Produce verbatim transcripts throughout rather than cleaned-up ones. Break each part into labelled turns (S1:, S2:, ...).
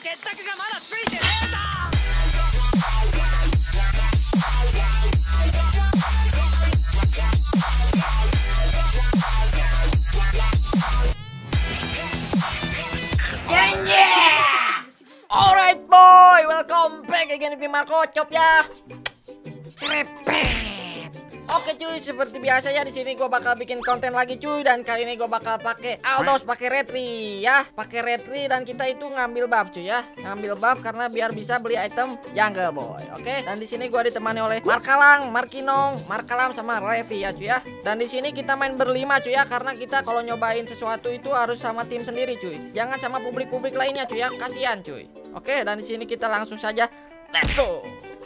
S1: Alright boy, welcome back again with me Marco Chop ya. Cerepet. Oke cuy, seperti biasa ya di sini gua bakal bikin konten lagi cuy, dan kali ini gua bakal pakai Aldos, pakai retri ya, pakai retri, dan kita itu ngambil buff cuy ya, ngambil buff karena biar bisa beli item jungle boy. Oke, dan di sini gua ditemani oleh Markalang, Markinong, Markalam sama Levi ya cuy ya. Dan di sini kita main berlima cuy ya, karena kita kalau nyobain sesuatu itu harus sama tim sendiri cuy, jangan sama publik-publik lainnya cuy ya, kasihan cuy. Oke, dan di sini kita langsung saja let's go.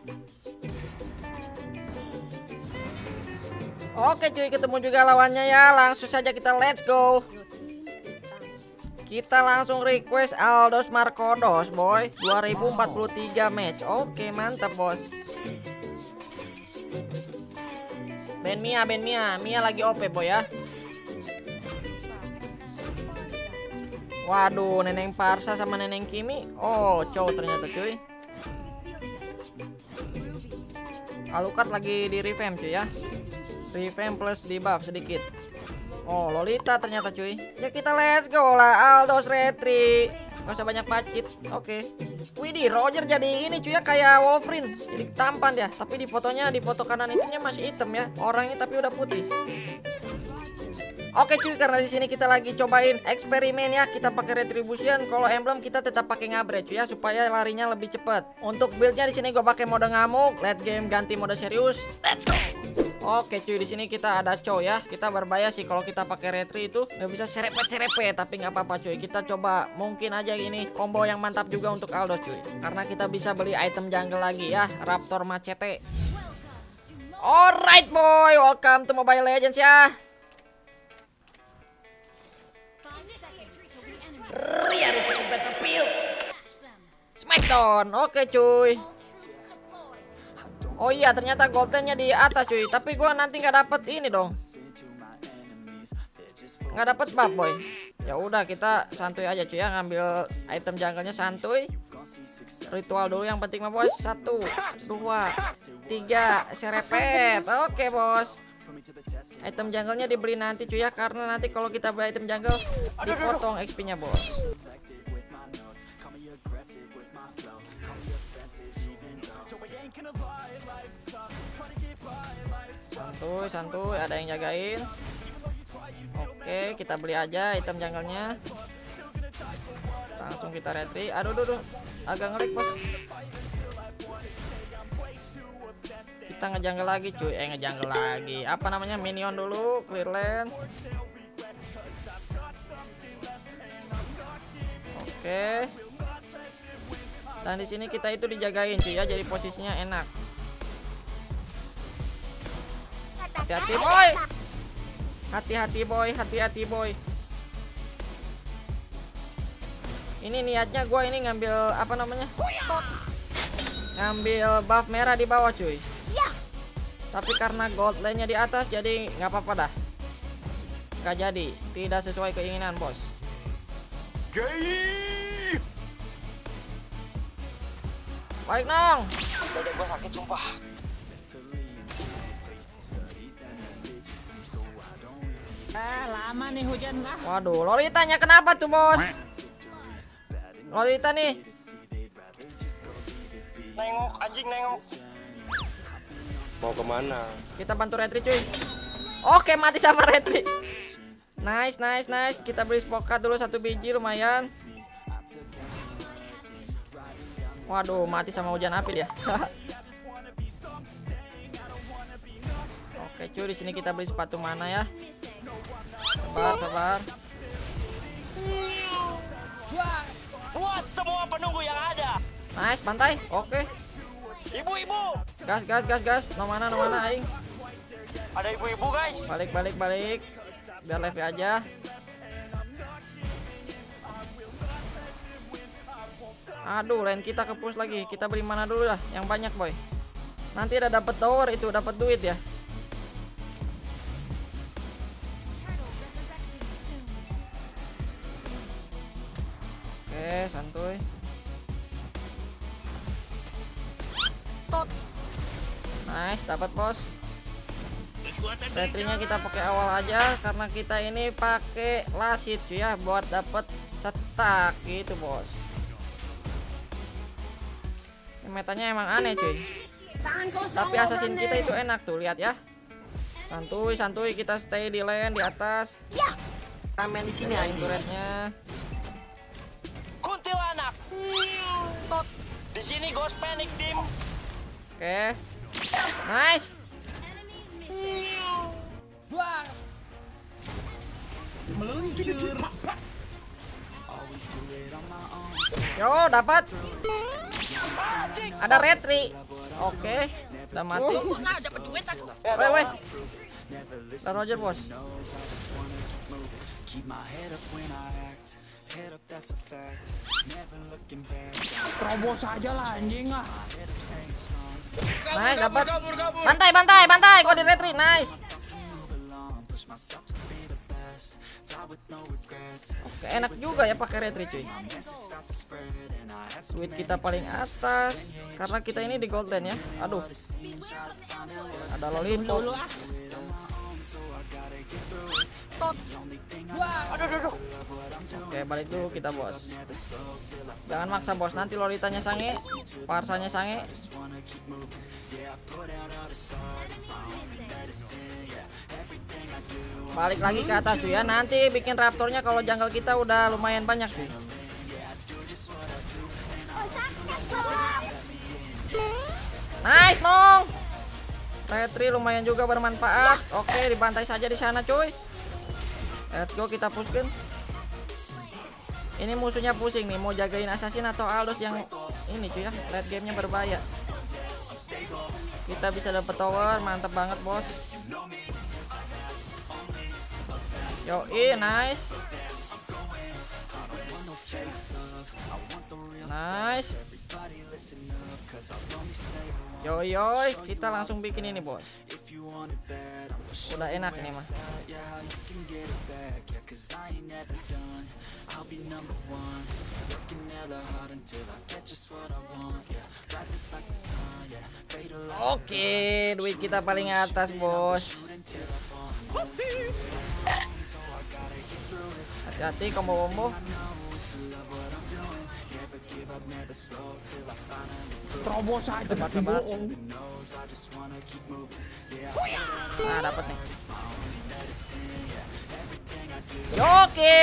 S1: Oke cuy, ketemu juga lawannya ya. Langsung saja kita let's go. Kita langsung request Aldos Markodos boy, dua ribu empat puluh tiga match. Oke, mantap bos. Ben Mia, Ben Mia, Mia lagi O P boy ya. Waduh, Neneng Parsa sama Neneng Kimi. Oh, cow ternyata cuy. Alucard lagi di revamp cuy ya. Revamp plus debuff sedikit. Oh, Lolita ternyata cuy. Ya kita let's go lah, Aldos retri. Gak usah banyak pacit. Oke. Widih, Roger jadi ini cuy ya, kayak Wolverine. Jadi tampan ya. Tapi di fotonya, di foto kanan itunya masih hitam ya. Orangnya tapi udah putih. Oke cuy, karena di sini kita lagi cobain eksperimen ya, kita pakai retribution. Kalau emblem kita tetap pakai ngabre cuy ya, supaya larinya lebih cepat. Untuk buildnya di sini gue pakai mode ngamuk, late game ganti mode serius. Let's go. Oke cuy, di sini kita ada cow ya. Kita berbahaya sih kalau kita pakai retri itu, nggak bisa serepet-serepet, tapi nggak apa-apa cuy. Kita coba mungkin aja ini combo yang mantap juga untuk Aldos cuy, karena kita bisa beli item jungle lagi ya, Raptor Machete. Alright boy, welcome to Mobile Legends ya. Reality Battlefield Smackdown. Oke cuy. Oh iya, ternyata goldennya di atas cuy. Tapi gua nanti nggak dapet ini dong, nggak dapet buff boy. Ya udah, kita santuy aja cuy ya, ngambil item jungle-nya santuy. Ritual dulu yang penting mah bos. Satu, dua, tiga, serepet. Oke bos. Item jungle-nya dibeli nanti cuy ya, karena nanti kalau kita beli item jungle dipotong X P-nya bos. Santuy, santuy, ada yang jagain. Oke, kita beli aja item jungle-nya. Langsung kita retri. Aduh, aduh, aduh. Agak ngerik bos. Kita ngejungle lagi cuy, eh ngejungle lagi. Apa namanya, minion dulu, clear land. Oke. Dan di sini kita itu dijagain cuy ya, jadi posisinya enak. Hati-hati boy. Hati-hati boy, hati-hati boy. Ini niatnya gue ini ngambil apa namanya? Ngambil buff merah di bawah cuy. Tapi karena gold lane-nya di atas, jadi nggak apa-apa dah. Nggak jadi, tidak sesuai keinginan bos. Balik nong.
S2: Dada gue sakit sumpah. Ah, lama nih hujan lah.
S1: Waduh, Lolitanya kenapa tuh bos? Lolita nih.
S2: Nengok anjing, nengok. Mau kemana?
S1: Kita bantu retri cuy. Oke, mati sama retri. Nice, nice, nice. Kita beli spokat dulu satu biji, lumayan. Waduh, mati sama hujan api dia. Oke cuy, di sini kita beli sepatu mana ya? Sabar, sabar.
S2: Buat semua penunggu yang ada.
S1: Nice, pantai. Oke.
S2: Ibu-ibu.
S1: Gas, gas, gas, gas. No mana, no mana aing.
S2: Ada ibu-ibu guys.
S1: Balik, balik, balik. Biar Levi aja. Aduh, lane kita ke push lagi. Kita beli mana dulu dah, yang banyak boy. Nanti udah dapet tower itu, dapat duit ya. Oke, santuy. Nice, dapat bos. Retrinya kita pakai awal aja karena kita ini pakai lasit cuy ya buat dapat setak gitu bos. Ini metanya emang aneh cuy. Tapi assassin kita itu enak tuh, lihat ya. Santuy santuy kita stay di lane di atas.
S2: Ramen di sini aja.
S1: Turretnya.
S2: Kuntilanak. Di sini Ghost Panic Team.
S1: Oke. Nice.
S3: Meluncur.
S1: Yo, dapat. Ada retri. Oke, udah mati.
S4: Nah, dapat duit aku.
S1: Woi, woi. Ada Roger, bos.
S3: Terobos aja lah anjing ah.
S1: Nice, dapat. Bantai, bantai, bantai. Gua di retri. Nice. Oke, enak juga ya pakai retri cuy. Duit kita paling atas karena kita ini di golden ya. Aduh. Ada lollipop. Oke, balik dulu kita bos. Jangan maksa bos, nanti lolitanya sange, parsanya sange. Balik lagi ke atas cuy ya. Nanti bikin raptornya kalau jungle kita udah lumayan banyak cuy. Nice nong. Retri lumayan juga bermanfaat. Oke, dibantai saja di sana cuy. Let's go, kita pushkan. Ini musuhnya pusing nih, mau jagain assassin atau Aldous yang ini cuy ya. Late gamenya berbahaya. Kita bisa dapat tower, mantap banget bos. Yoi, nice. Nice. Yoi, yoi, kita langsung bikin ini bos. Udah enak ini mah. Oke, duit kita paling atas bos. Hati-hati combo-combo.
S3: Terobos aja.
S1: Mantap banget. Nah, dapat nih. Oke.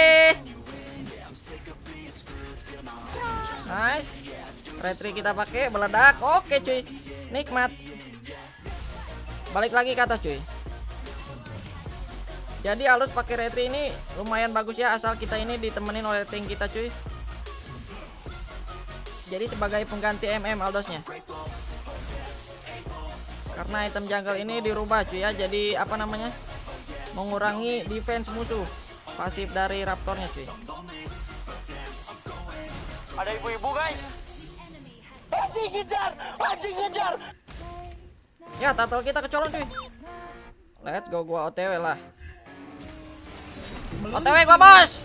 S1: Nice. Retri kita pakai meledak. Oke cuy. Nikmat. Balik lagi ke atas cuy. Jadi Aldous pakai retri ini lumayan bagus ya, asal kita ini ditemenin oleh tank kita cuy. Jadi sebagai pengganti M M Aldousnya. Karena item jungle ini dirubah cuy ya, jadi apa namanya? Mengurangi defense musuh. Pasif dari raptornya cuy.
S2: Ada ibu-ibu guys. Anjing kejar, anjing kejar.
S1: Ya, turtle kita kecolong cuy. Let's go, gua O T W lah. O T W gua bos.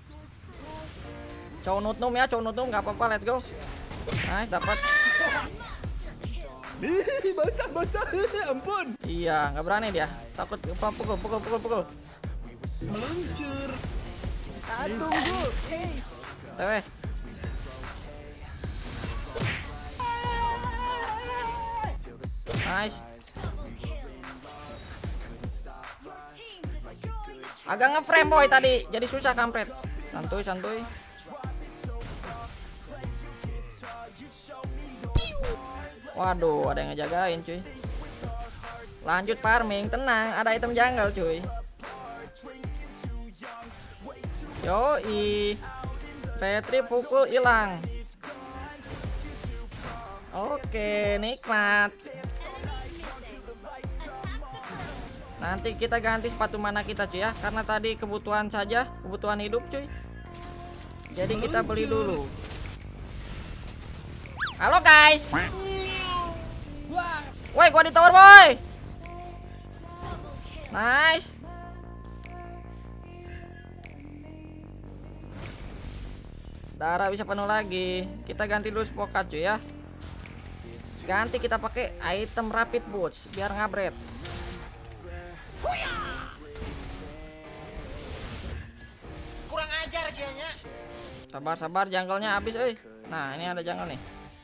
S1: Cow nutnum ya, cow nutnum nggak apa-apa, let's go. Nice, dapat.
S3: Ih, basah basah. Ampun.
S1: Iya, nggak berani dia. Takut pukul pukul pukul pukul.
S3: Meluncur. Ah, tunggu. Hey.
S1: O T W. Nice. Agak nge-frame boy tadi, jadi susah kampret. Santuy, santuy. Waduh, ada yang ngejagain cuy. Lanjut farming, tenang, ada item jungle cuy. Yoi. Petri pukul hilang. Oke, nikmat. Nanti kita ganti sepatu mana kita cuy ya, karena tadi kebutuhan saja, kebutuhan hidup cuy. Jadi kita beli dulu. Halo guys. Woi, gua di tower boy. Nice. Darah bisa penuh lagi. Kita ganti dulu spokat cuy ya. Ganti kita pakai item rapid boots biar ngabret.
S2: Kurang ajar sianya.
S1: Sabar sabar, jungle-nya habis euy. Nah, ini ada jungle nih.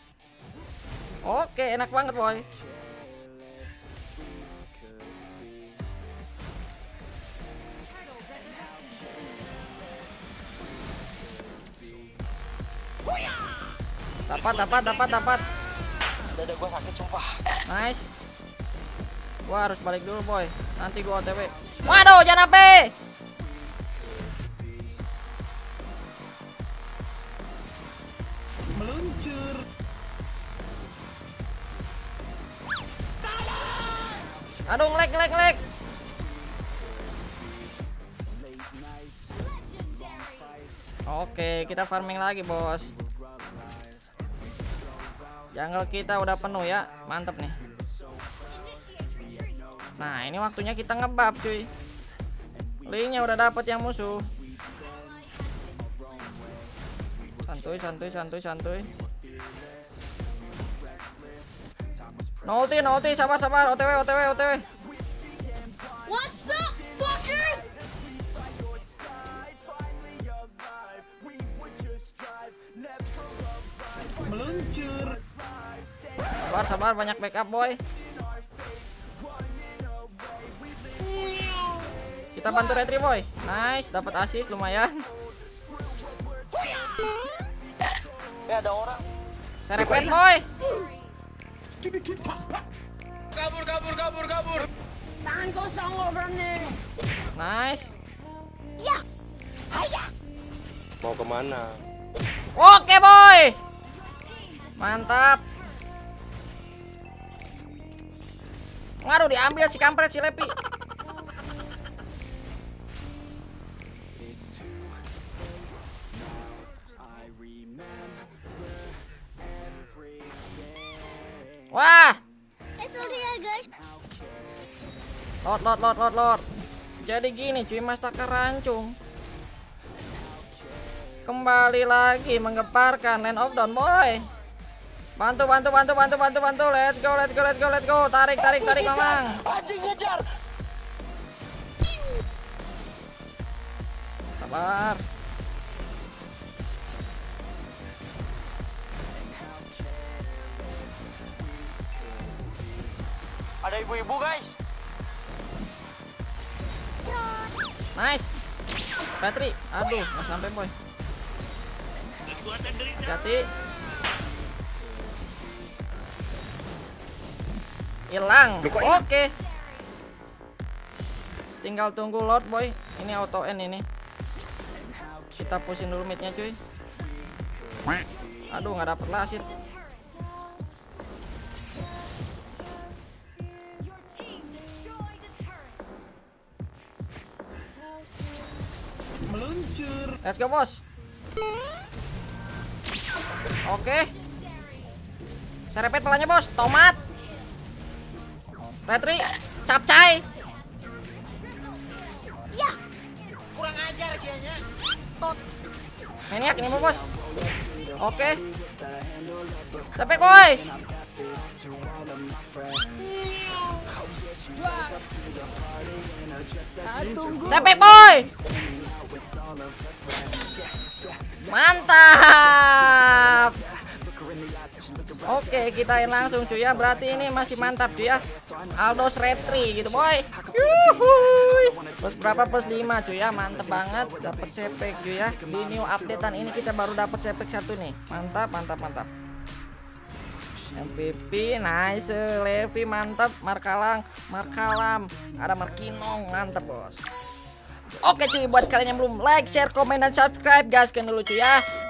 S1: Oke, enak banget boy. Dapat dapat dapat dapat.
S2: Dada gua sakit sumpah.
S1: Nice. Gua harus balik dulu boy. Nanti gua O T W. Waduh, jangan H P.
S3: Meluncur.
S1: Aduh, ngelag ngelag ngelag. Oke, kita farming lagi bos. Jungle kita udah penuh ya, mantep nih. Nah, ini waktunya kita ngebab cuy. Linknya udah dapet yang musuh. Santuy, santuy, santuy, santuy. Nolti, nolti, sabar, sabar. O T W, O T W, O T W.
S4: What's up, fuckers?
S3: Meluncur.
S1: Sabar, sabar, banyak backup boy. Kita bantu retri boy. Nice, dapat assist lumayan.
S2: Eh ada orang.
S1: Serepet boy.
S2: Kabur kabur kabur kabur.
S4: Tangan kosong over nih.
S1: Nice.
S2: Mau kemana?
S1: Oke boy. Mantap. Ngaruh diambil si kampret si Lepi. Wah. Lot lot lot lot lot. Jadi gini cuy, Mas Taka rancung. Kembali lagi menggeparkan Land of Dawn boy. Bantu bantu bantu bantu bantu bantu. Let's go let's go let's go let's go. Tarik tarik tarik Mamang.
S2: Anjing ngejar.
S1: Sabar.
S2: Ada ibu-ibu guys.
S1: Nice. Patri, aduh, nggak sampai boy. Hati. Hilang. Oke. Tinggal tunggu Lord boy. Ini auto end ini. Kita pusing dulu midnya cuy. Aduh, nggak dapet lasit.
S3: Meluncur.
S1: Let's go bos. Oke. Serepet pelanya bos. Tomat. Retri. Capcay.
S2: Kurang ajar sianya.
S1: Maniak ini mau bos. Oke. Sampai boy. Sampai boy. Mantap. Oke, kita langsung cuy ya. Berarti ini masih mantap cuy ya. Aldos Retri gitu boy. Yuhuy. Plus berapa? Plus lima cuy ya. Mantap banget. Dapat sepek cuy ya. Di new updatean ini kita baru dapat sepek satu nih. Mantap, mantap, mantap. M V P nice. Levi mantap. Markalang, Markalam. Ada Markinong mantap bos. Oke cuy, buat kalian yang belum like, share, komen, dan subscribe, gaskan dulu cuy ya.